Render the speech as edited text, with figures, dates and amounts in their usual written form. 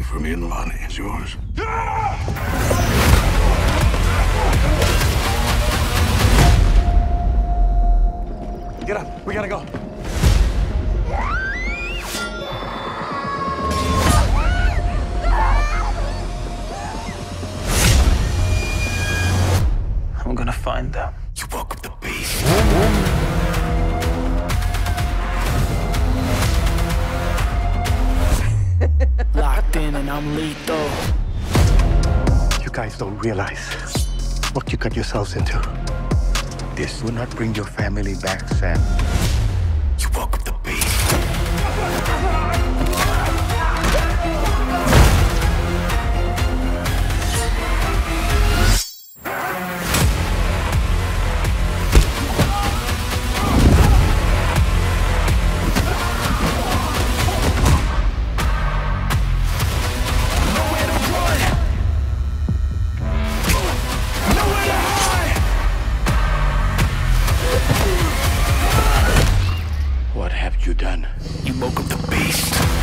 Take from me and the money. It's yours. Get up. We gotta go. I'm gonna find them. You woke up the beast. Locked in and I'm lethal. You guys don't realize what you got yourselves into. This will not bring your family back, Sam. You woke up the beast. What have you done? You woke up the beast.